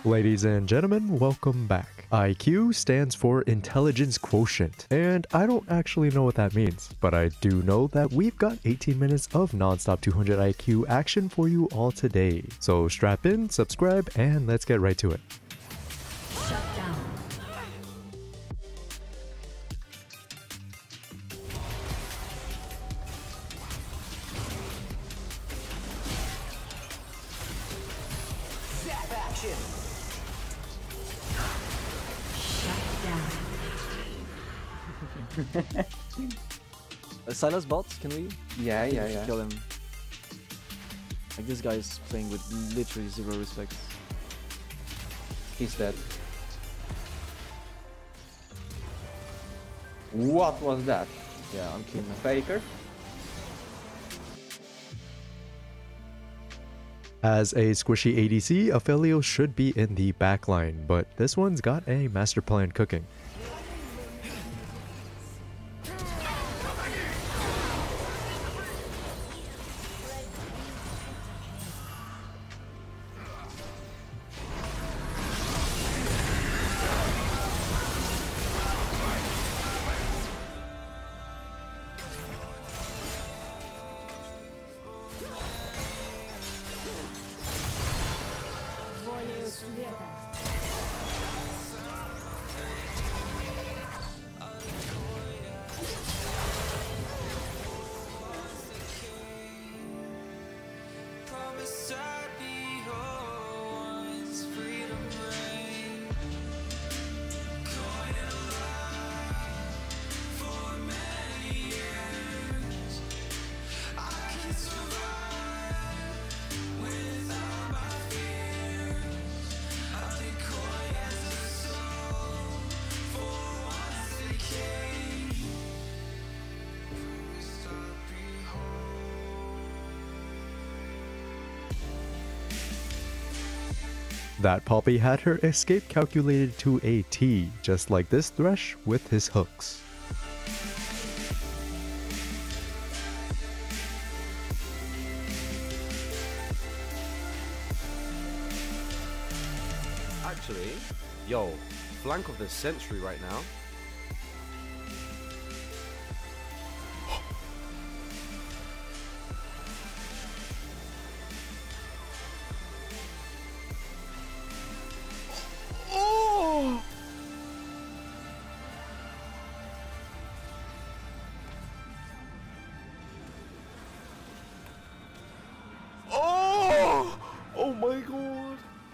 Ladies and gentlemen, welcome back. IQ stands for Intelligence Quotient, and I don't actually know what that means, but I do know that we've got 18 minutes of non-stop 200 IQ action for you all today. So strap in, subscribe, and let's get right to it. Shut down. Zap action! Shut down. Silas bot, can we? Yeah. Kill him. Like, this guy is playing with literally zero respect. He's dead. What was that? Yeah, I'm killing him. Faker? As a squishy ADC, Aphelios should be in the backline, but this one's got a master plan cooking. That Poppy had her escape calculated to a T, just like this Thresh with his hooks. Actually, yo, flank of the century right now. Oh my god!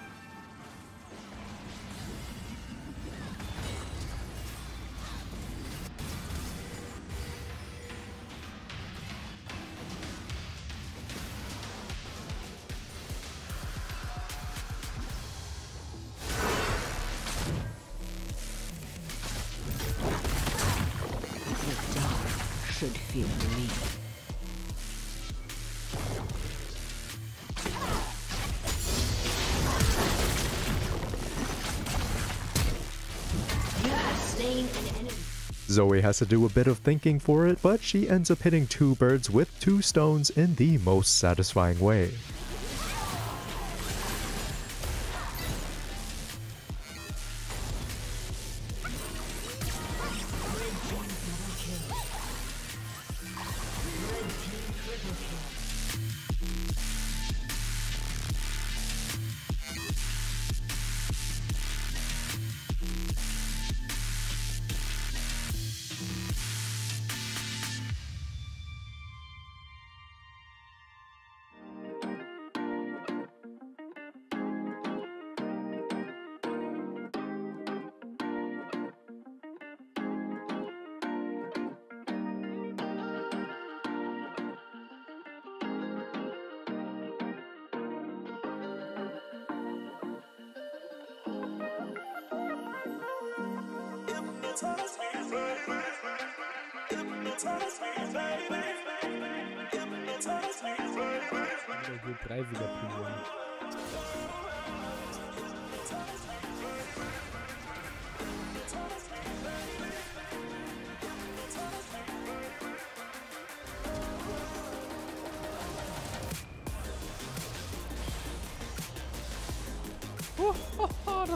The dark should feel relief. You have slain an enemy. Zoe has to do a bit of thinking for it, but she ends up hitting two birds with two stones in the most satisfying way.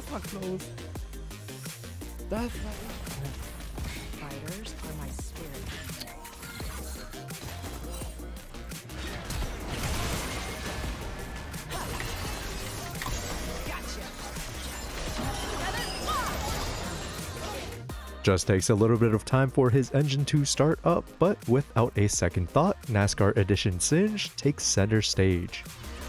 That's not close. That's not. Fighters are my spirit. Just takes a little bit of time for his engine to start up, but without a second thought, NASCAR Edition Singe takes center stage.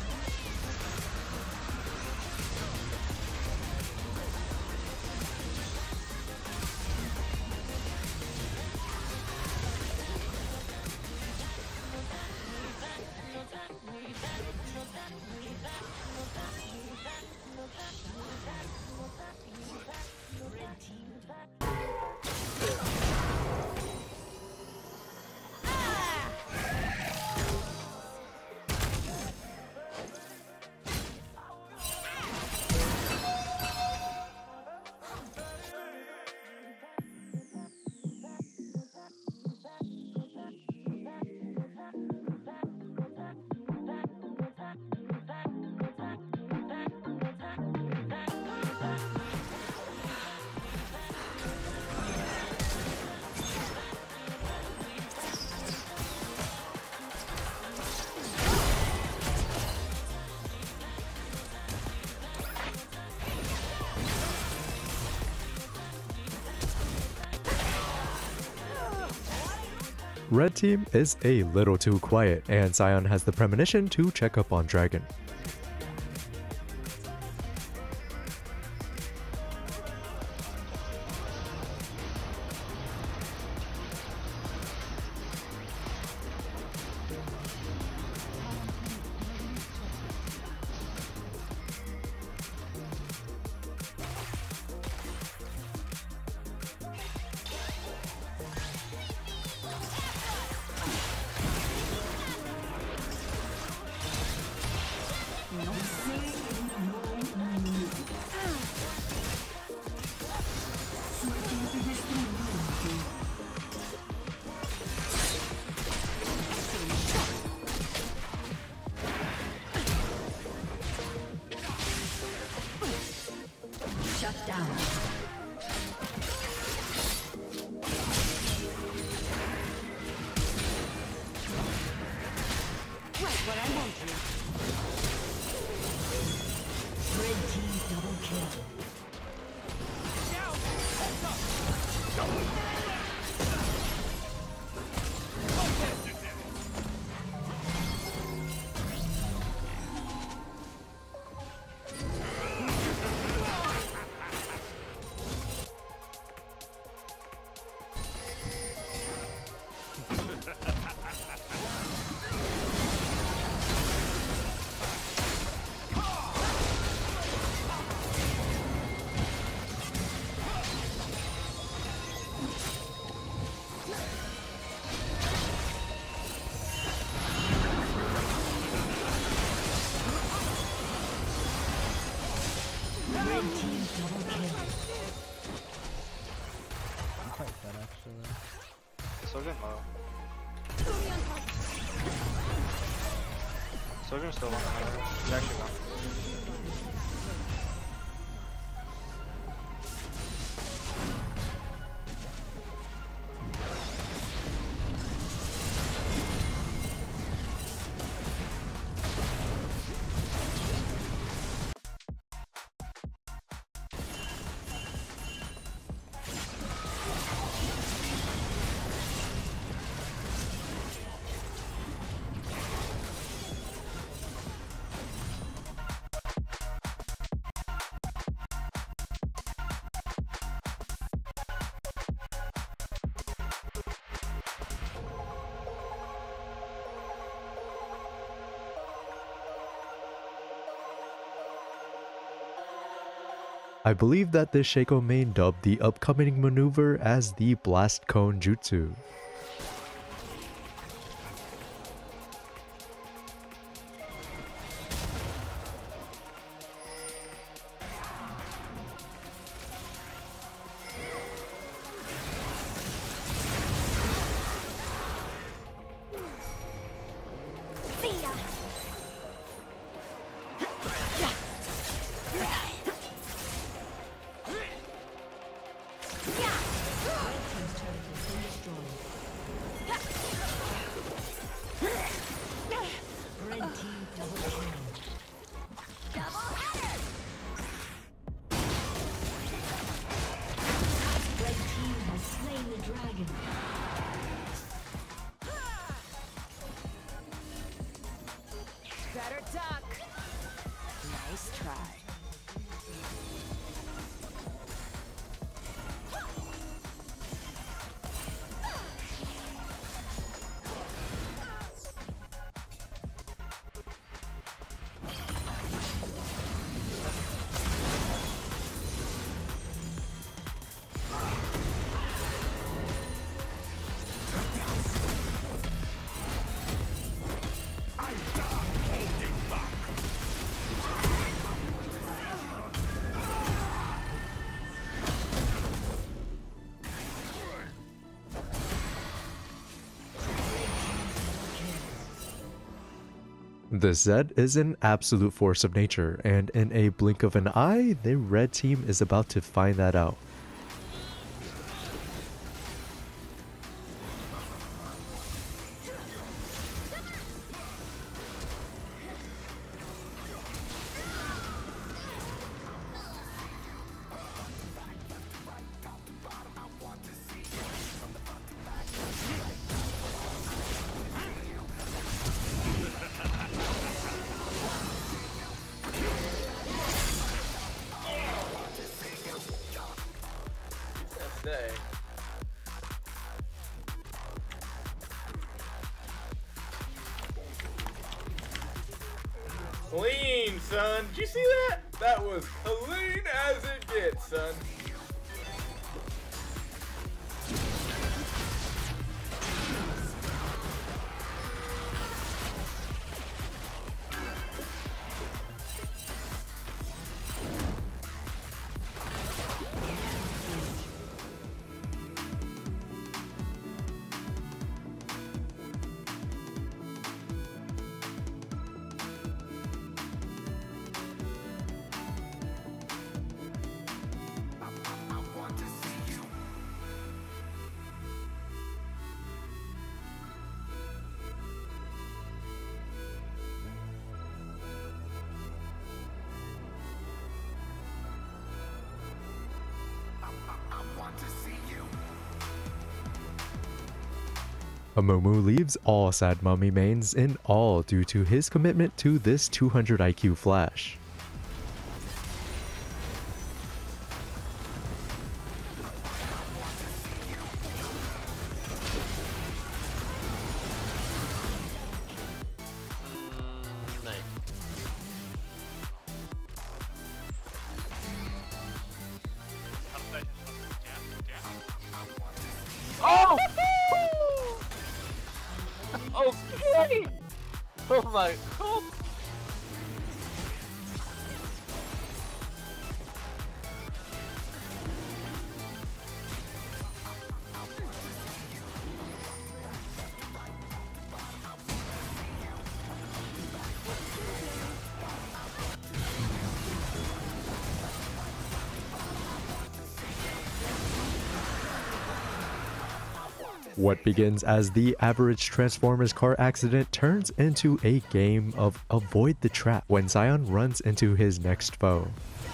Red team is a little too quiet, and Sion has the premonition to check up on Dragon. Shut down. Right where I want you. Red team double kill. Sojourn low. Sojourn's still on fire. He's actually gone. I believe that this Shaco main dubbed the upcoming maneuver as the Blast Cone Jutsu. The Zed is an absolute force of nature, and in a blink of an eye, the red team is about to find that out. Clean, son. Did you see that? That was clean as it gets, son. Amumu leaves all Sad Mummy mains in awe due to his commitment to this 200 IQ flash. Oh! Okay! Oh my god! What begins as the average Transformers car accident turns into a game of avoid the trap when Zion runs into his next foe.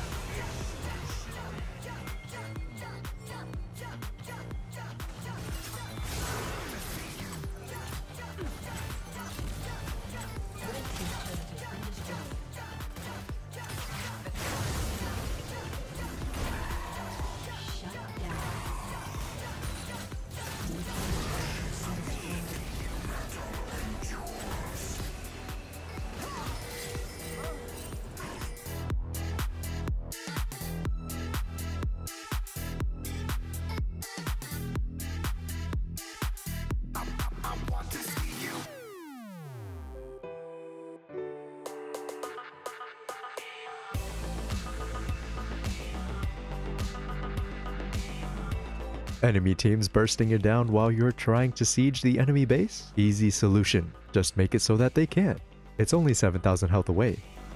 Enemy teams bursting it down while you're trying to siege the enemy base? Easy solution. Just make it so that they can't. It's only 7,000 health away.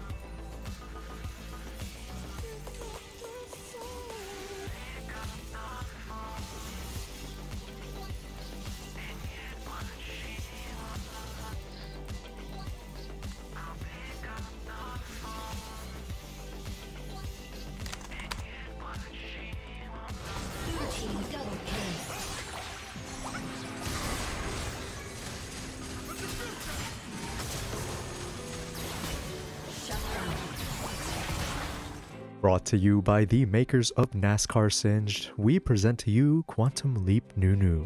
Brought to you by the makers of NASCAR Singed, we present to you Quantum Leap Nunu.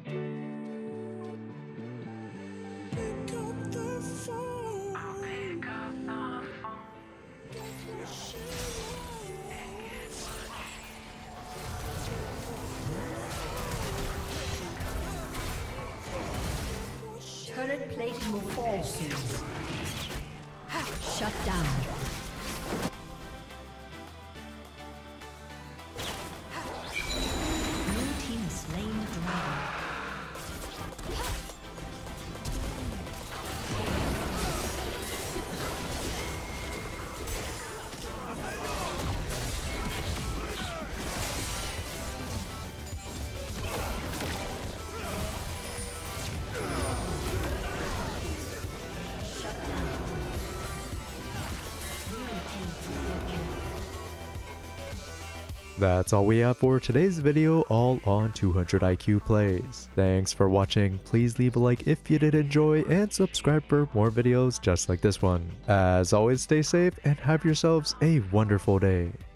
Turret plating will fall soon. Shut down. That's all we have for today's video, all on 200 IQ plays. Thanks for watching. Please leave a like if you did enjoy and subscribe for more videos just like this one. As always, stay safe and have yourselves a wonderful day.